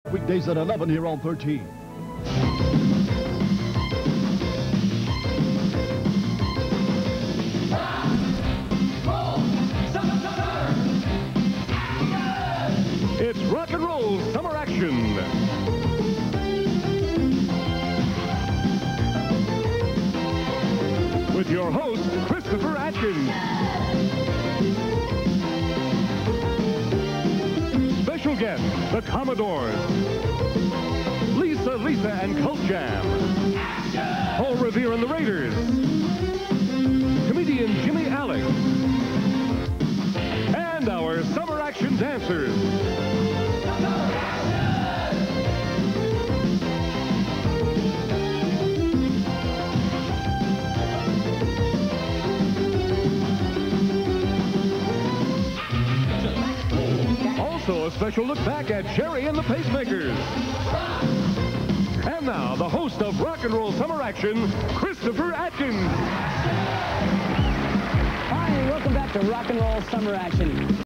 Weekdays at 11 here on 13. It's rock and roll summer action. With your host, Christopher Atkins. Special guests, the Commodores. Lisa and Cult Jam. Paul Revere and the Raiders. Comedian Jimmy Alex. And our summer action dancers. Also a special look back at Sherry and the Pacemakers. And now, the host of Rock and Roll Summer Action, Christopher Atkins. Hi, and welcome back to Rock and Roll Summer Action.